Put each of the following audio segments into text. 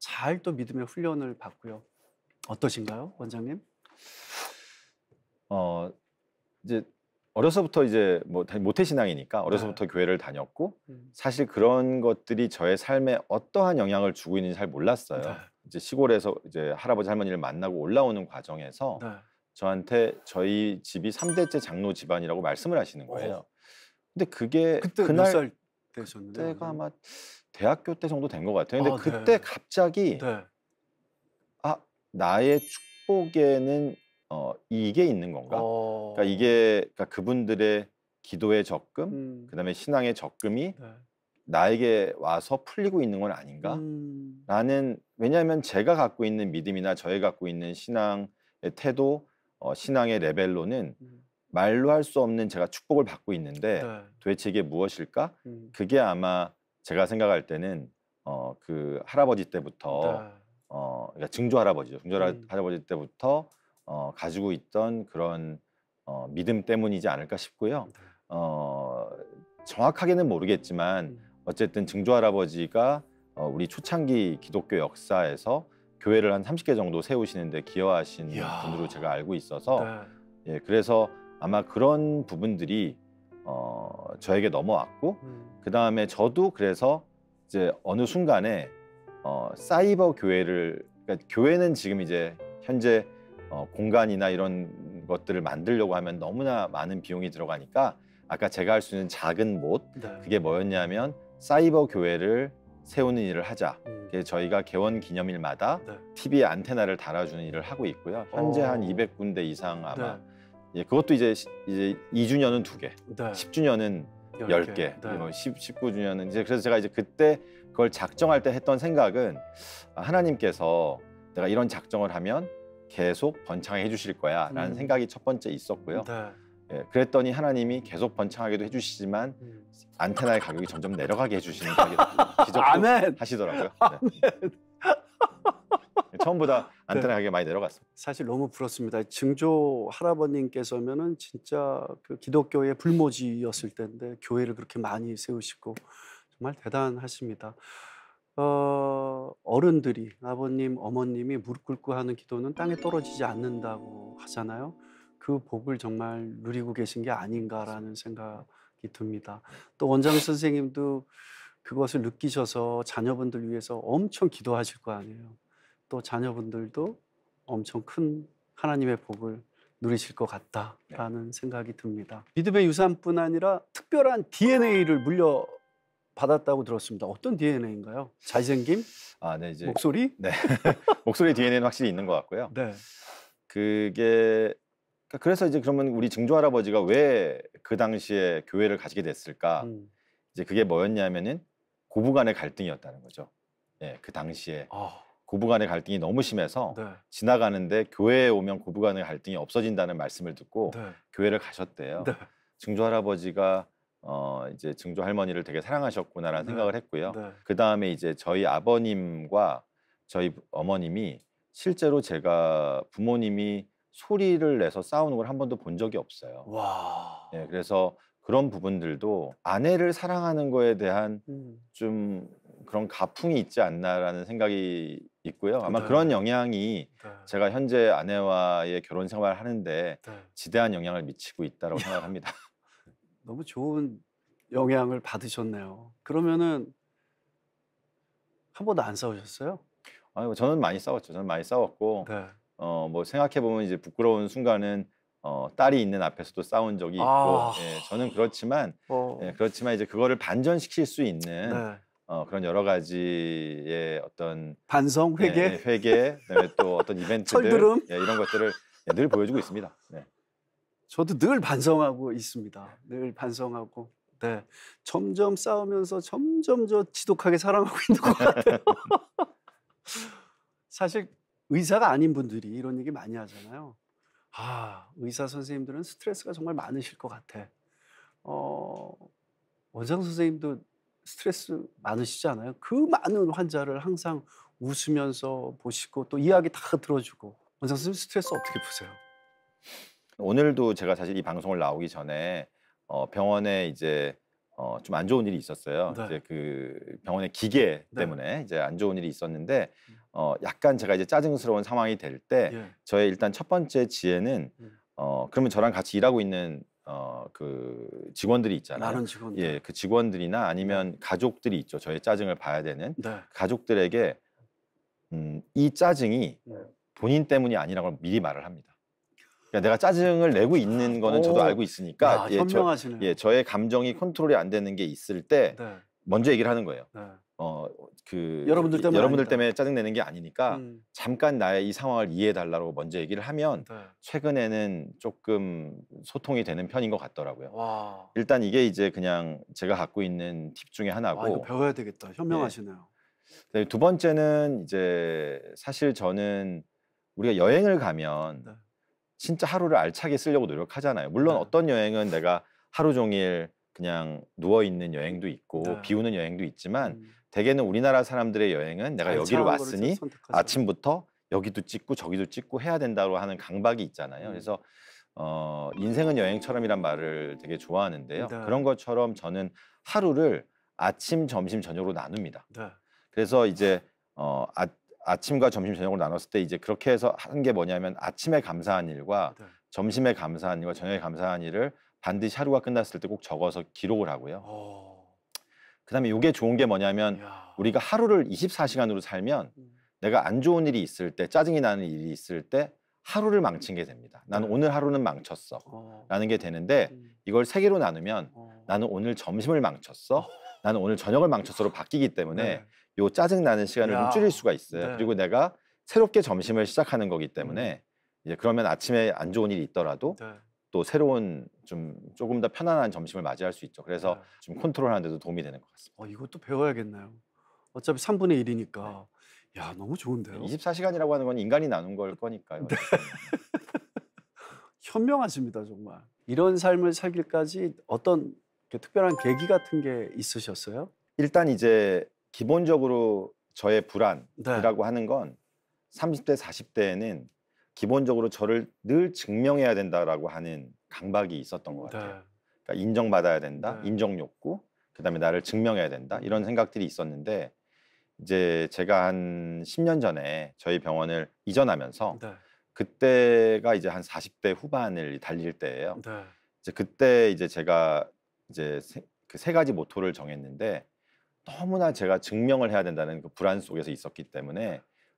잘 또 믿음의 훈련을 받고요. 어떠신가요, 원장님? 이제 어려서부터 이제 뭐 모태신앙이니까 네. 어려서부터 교회를 다녔고 사실 그런 것들이 저의 삶에 어떠한 영향을 주고 있는지 잘 몰랐어요. 네. 이제 시골에서 이제 할아버지 할머니를 만나고 올라오는 과정에서 네. 저한테 저희 집이 3대째 장로 집안이라고 말씀을 하시는 거예요. 근데 그게 그때 몇 그날 살 되셨는데요? 때가 아마 대학교 때 정도 된 것 같아요. 근데 아, 그때 네. 갑자기 네. 아, 나의 축복에는 이게 있는 건가? 그러니까 이게 그러니까 그분들의 기도의 적금, 그다음에 신앙의 적금이 네. 나에게 와서 풀리고 있는 건 아닌가? 라는, 왜냐하면 제가 갖고 있는 믿음이나 저희 갖고 있는 신앙의 태도, 신앙의 레벨로는 말로 할 수 없는 제가 축복을 받고 있는데 네. 도대체 이게 무엇일까? 그게 아마 제가 생각할 때는 그 할아버지 때부터 네. 그러니까 증조 할아버지죠. 증조 할아버지 때부터 가지고 있던 그런 믿음 때문이지 않을까 싶고요. 정확하게는 모르겠지만 어쨌든 증조 할아버지가 우리 초창기 기독교 역사에서 교회를 한 30개 정도 세우시는데 기여하신 이야. 분으로 제가 알고 있어서 네. 예, 그래서 아마 그런 부분들이 저에게 넘어왔고 그 다음에 저도 그래서 이제 어느 순간에 사이버 교회를, 그러니까 교회는 지금 이제 현재 공간이나 이런 것들을 만들려고 하면 너무나 많은 비용이 들어가니까 아까 제가 할 수 있는 작은 못, 네. 그게 뭐였냐면 사이버 교회를 세우는 일을 하자. 그래서 저희가 개원 기념일마다 네. TV 안테나를 달아주는 일을 하고 있고요. 현재 한 200군데 이상 아마. 네. 예, 그것도 이제 2주년은 2개, 네. 10주년은 10개, 네. 뭐 19주년은 이제, 그래서 제가 이제 그때 그걸 작정할 때 했던 생각은 하나님께서 내가 이런 작정을 하면 계속 번창해 주실 거야 라는 생각이 첫 번째 있었고요. 네. 예, 그랬더니 하나님이 계속 번창하게도 해주시지만 안테나의 가격이 점점 내려가게 해주시는 기적도 아멘. 하시더라고요. 네. 처음보다 안테나 가격이 많이 내려갔습니다. 사실 너무 부럽습니다. 증조 할아버님께서면은 진짜 그 기독교의 불모지였을 때인데 교회를 그렇게 많이 세우시고 정말 대단하십니다. 어른들이, 아버님, 어머님이 무릎 꿇고 하는 기도는 땅에 떨어지지 않는다고 하잖아요. 그 복을 정말 누리고 계신 게 아닌가라는 생각이 듭니다. 또 원장 선생님도 그것을 느끼셔서 자녀분들 위해서 엄청 기도하실 거 아니에요. 또 자녀분들도 엄청 큰 하나님의 복을 누리실 것 같다라는 생각이 듭니다. 믿음의 유산뿐 아니라 특별한 DNA를 물려받았다고 들었습니다. 어떤 DNA인가요? 잘생김? 네, 이제 목소리? 네. 목소리 DNA는 확실히 있는 것 같고요. 네. 그게 그래서 이제 그러면 우리 증조 할아버지가 왜 그 당시에 교회를 가지게 됐을까? 이제 그게 뭐였냐면은 고부간의 갈등이었다는 거죠. 예, 그 당시에 고부간의 갈등이 너무 심해서 네. 지나가는데 교회에 오면 고부간의 갈등이 없어진다는 말씀을 듣고 네. 교회를 가셨대요. 네. 증조 할아버지가 이제 증조 할머니를 되게 사랑하셨구나라는 네. 생각을 했고요. 네. 그 다음에 이제 저희 아버님과 저희 어머님이 실제로 제가 부모님이 소리를 내서 싸우는 걸 한 번도 본 적이 없어요. 와. 예, 그래서 그런 부분들도 아내를 사랑하는 거에 대한 좀 그런 가풍이 있지 않나라는 생각이 있고요. 아마 네. 그런 영향이 네. 제가 현재 아내와의 결혼 생활을 하는데 네. 지대한 영향을 미치고 있다고 생각합니다. 너무 좋은 영향을 받으셨네요. 그러면은 한 번도 안 싸우셨어요? 아유, 저는 많이 싸웠죠. 저는 많이 싸웠고 네. 뭐 생각해 보면 이제 부끄러운 순간은 딸이 있는 앞에서도 싸운 적이 있고, 예, 저는 그렇지만 그렇지만 이제 그거를 반전시킬 수 있는 네. 그런 여러 가지의 어떤 반성, 회개, 예, 회개, 그다음에 또 어떤 이벤트들, 철들음. 예, 이런 것들을 늘 보여주고 있습니다. 네. 저도 늘 반성하고 있습니다. 늘 반성하고. 네. 점점 싸우면서 점점 저 지독하게 사랑하고 있는 것 같아요. 사실 의사가 아닌 분들이 이런 얘기 많이 하잖아요. 의사 선생님들은 스트레스가 정말 많으실 것 같아. 원장 선생님도 스트레스 많으시지 않아요? 그 많은 환자를 항상 웃으면서 보시고 또 이야기 다 들어주고. 원장 선생님 스트레스 어떻게 푸세요? 오늘도 제가 사실 이 방송을 나오기 전에 병원에 이제 좀 안 좋은 일이 있었어요. 네. 이제 그 병원의 기계 네. 때문에 이제 안 좋은 일이 있었는데 약간 제가 이제 짜증스러운 상황이 될 때 예. 저의 일단 첫 번째 지혜는 그러면 저랑 같이 일하고 있는 그 직원들이 있잖아요. 많은 직원들. 예, 그 직원들이나 아니면 가족들이 있죠. 저의 짜증을 봐야 되는 네. 가족들에게 이 짜증이 네. 본인 때문이 아니라고 미리 말을 합니다. 그러니까 내가 짜증을 내고 있는 거는 저도 오. 알고 있으니까 야, 현명하시네요. 저의 감정이 컨트롤이 안 되는 게 있을 때 네. 먼저 얘기를 하는 거예요. 네. 여러분들 아니다. 때문에 짜증 내는 게 아니니까 음. 잠깐 나의 이 상황을 이해해 달라고 먼저 얘기를 하면 네. 최근에는 조금 소통이 되는 편인 것 같더라고요. 와. 일단 이게 이제 그냥 제가 갖고 있는 팁 중에 아, 이거 하나고 배워야 되겠다. 현명하시네요. 네, 두 번째는 이제 사실 저는 우리가 여행을 가면 네. 진짜 하루를 알차게 쓰려고 노력하잖아요. 물론 네. 어떤 여행은 내가 하루 종일 그냥 누워 있는 여행도 있고 네. 비 오는 여행도 있지만 대개는 우리나라 사람들의 여행은 내가 여기를 알찬 거를 왔으니 선택하죠. 아침부터 여기도 찍고 저기도 찍고 해야 된다고 하는 강박이 있잖아요. 그래서 인생은 여행처럼이란 말을 되게 좋아하는데요. 네. 그런 것처럼 저는 하루를 아침, 점심, 저녁으로 나눕니다. 네. 그래서 이제 아침과 점심, 저녁으로 나눴을 때 이제 그렇게 해서 하는 게 뭐냐면 아침에 감사한 일과 네. 점심에 감사한 일과 저녁에 감사한 일을 반드시 하루가 끝났을 때 꼭 적어서 기록을 하고요. 그다음에 이게 좋은 게 뭐냐면 야. 우리가 하루를 24시간으로 살면 내가 안 좋은 일이 있을 때, 짜증이 나는 일이 있을 때 하루를 망친 게 됩니다. 나는 네. 오늘 하루는 망쳤어 라는 게 되는데 이걸 세 개로 나누면 나는 오늘 점심을 망쳤어, 나는 오늘 저녁을 망쳤어로 바뀌기 때문에 네. 요 짜증 나는 시간을 좀 야. 줄일 수가 있어요. 네. 그리고 내가 새롭게 점심을 시작하는 거기 때문에 이제 그러면 아침에 안 좋은 일이 있더라도 네. 또 새로운 조금 더 편안한 점심을 맞이할 수 있죠. 그래서 네. 좀 컨트롤하는 데도 도움이 되는 것 같습니다. 이것도 배워야겠네요. 어차피 3분의 1이니까. 야, 너무 좋은데요. 24시간이라고 하는 건 인간이 나눈 걸 거니까요. 네. 현명하십니다, 정말. 이런 삶을 살기까지 어떤 특별한 계기 같은 게 있으셨어요? 일단 이제 기본적으로 저의 네. 불안이라고 하는 건 30대, 40대에는 기본적으로 저를 늘 증명해야 된다라고 하는 강박이 있었던 것 같아요. 네. 그러니까 인정받아야 된다, 네. 인정 욕구, 그다음에 나를 증명해야 된다 이런 생각들이 있었는데 이제 제가 한 10년 전에 저희 병원을 이전하면서 네. 그때가 이제 한 40대 후반을 달릴 때예요. 네. 이제 그때 이제 제가 이제 그 세 가지 모토를 정했는데 너무나 제가 증명을 해야 된다는 그 불안 속에서 있었기 때문에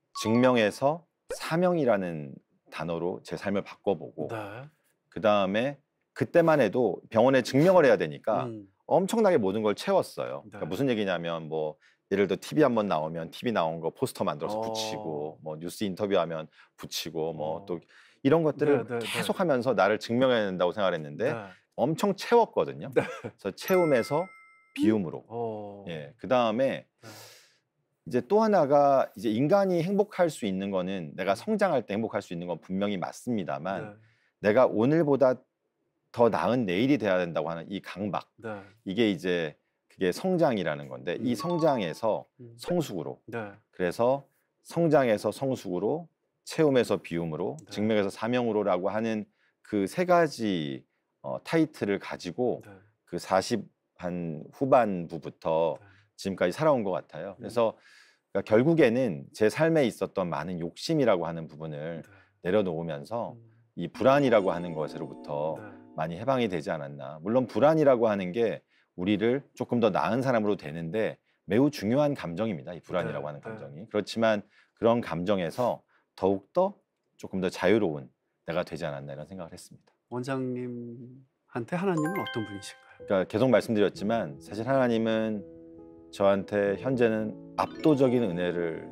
증명해서 사명이라는 단어로 제 삶을 바꿔보고 네. 그 다음에 그때만 해도 병원에 증명을 해야 되니까 엄청나게 모든 걸 채웠어요. 네. 그러니까 무슨 얘기냐면 뭐 예를 들어 TV 한번 나오면 TV 나온 거 포스터 만들어서 붙이고 뭐 뉴스 인터뷰하면 붙이고 뭐 또 이런 것들을 네, 네, 계속 하면서 나를 증명해야 된다고 생각을 했는데 네. 엄청 채웠거든요. 네. 그래서 채움에서 비움으로. 예. 그다음에 네. 이제 또 하나가 이제 인간이 행복할 수 있는 거는 내가 성장할 때 행복할 수 있는 건 분명히 맞습니다만 네. 내가 오늘보다 더 나은 내일이 돼야 된다고 하는 이 강박. 네. 이게 이제 그게 성장이라는 건데 이 성장에서 성숙으로. 네. 그래서 성장에서 성숙으로, 채움에서 비움으로, 네. 증명에서 사명으로라고 하는 그 세 가지 타이틀을 가지고 네. 그 40 한 후반부부터 네. 지금까지 살아온 것 같아요. 그래서 그러니까 결국에는 제 삶에 있었던 많은 욕심이라고 하는 부분을 네. 내려놓으면서 이 불안이라고 하는 것으로부터 네. 많이 해방이 되지 않았나. 물론 불안이라고 하는 게 우리를 조금 더 나은 사람으로 되는데 매우 중요한 감정입니다. 이 불안이라고 네. 하는 네. 감정이. 그렇지만 그런 감정에서 더욱더 조금 더 자유로운 내가 되지 않았나 이런 생각을 했습니다. 원장님한테 하나님은 어떤 분이신가요? 그러니까 계속 말씀드렸지만 사실 하나님은 저한테 현재는 압도적인 은혜를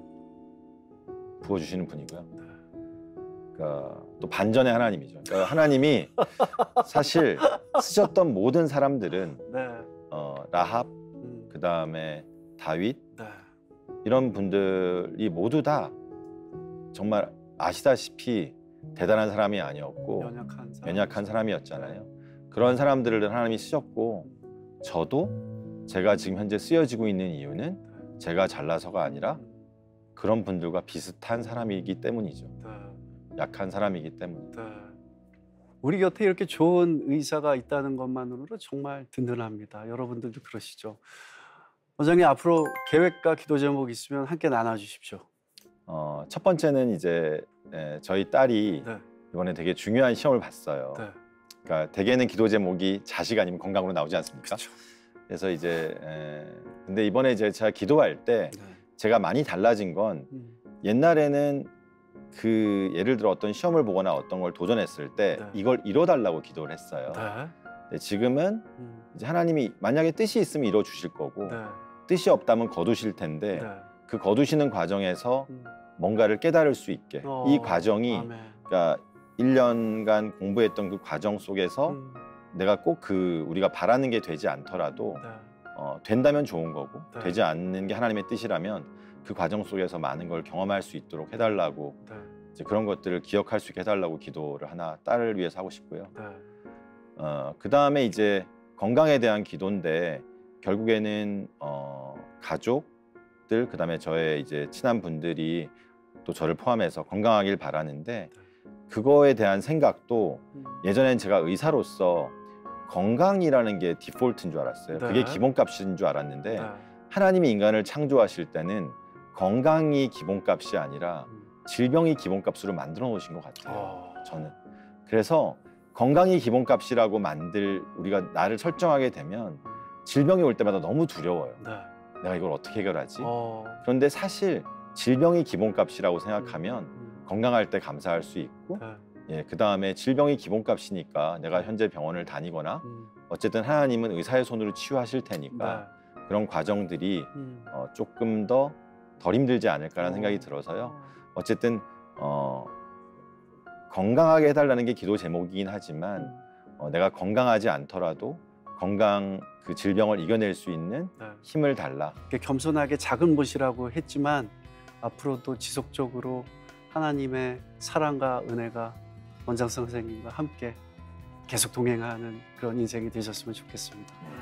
부어주시는 분이고요. 네. 그러니까 또 반전의 하나님이죠. 그러니까 하나님이 사실 쓰셨던 모든 사람들은 네. 라합, 그 다음에 다윗 네. 이런 분들이 모두 다 정말 아시다시피 대단한 사람이 아니었고 연약한 사람이었잖아요. 그런 사람들을 하나님이 쓰셨고 저도 제가 지금 현재 쓰여지고 있는 이유는 제가 잘나서가 아니라 그런 분들과 비슷한 사람이기 때문이죠. 네. 약한 사람이기 때문에. 네. 우리 곁에 이렇게 좋은 의사가 있다는 것만으로도 정말 든든합니다. 여러분들도 그러시죠? 원장님 앞으로 계획과 기도 제목 있으면 함께 나눠주십시오. 첫 번째는 이제 저희 딸이 네. 이번에 되게 중요한 시험을 봤어요. 네. 그러니까 대개는 기도 제목이 자식 아니면 건강으로 나오지 않습니까? 그렇죠. 그래서 이제 근데 이번에 이제 제가 기도할 때 네. 제가 많이 달라진 건 옛날에는 그 예를 들어 어떤 시험을 보거나 어떤 걸 도전했을 때 네. 이걸 이뤄달라고 기도를 했어요. 네. 근데 지금은 이제 하나님이 만약에 뜻이 있으면 이뤄 주실 거고 네. 뜻이 없다면 거두실 텐데 네. 그 거두시는 과정에서 뭔가를 깨달을 수 있게 이 과정이 아멘. 그러니까 1년간 공부했던 그 과정 속에서 내가 꼭 그 우리가 바라는 게 되지 않더라도 네. 된다면 좋은 거고 네. 되지 않는 게 하나님의 뜻이라면 그 과정 속에서 많은 걸 경험할 수 있도록 해달라고 네. 이제 그런 것들을 기억할 수 있게 해달라고 기도를 하나 딸을 위해서 하고 싶고요. 네. 그 다음에 이제 건강에 대한 기도인데 결국에는 가족들 그 다음에 저의 이제 친한 분들이 또 저를 포함해서 건강하길 바라는데 그거에 대한 생각도 예전엔 제가 의사로서 건강이라는 게 디폴트인 줄 알았어요. 네. 그게 기본값인 줄 알았는데 네. 하나님이 인간을 창조하실 때는 건강이 기본값이 아니라 질병이 기본값으로 만들어 놓으신 것 같아요. 저는. 그래서 건강이 기본값이라고 우리가 나를 설정하게 되면 질병이 올 때마다 너무 두려워요. 네. 내가 이걸 어떻게 해결하지? 그런데 사실 질병이 기본값이라고 생각하면 건강할 때 감사할 수 있고 네. 예, 그 다음에 질병이 기본값이니까 내가 현재 병원을 다니거나 어쨌든 하나님은 의사의 손으로 치유하실 테니까 그런 과정들이 조금 더 덜 힘들지 않을까라는 생각이 들어서요. 어쨌든 건강하게 해달라는 게 기도 제목이긴 하지만 내가 건강하지 않더라도 건강 그 질병을 이겨낼 수 있는 네. 힘을 달라. 이렇게 겸손하게 작은 못이라고 했지만 앞으로도 지속적으로 하나님의 사랑과 은혜가 원장 선생님과 함께 계속 동행하는 그런 인생이 되셨으면 좋겠습니다.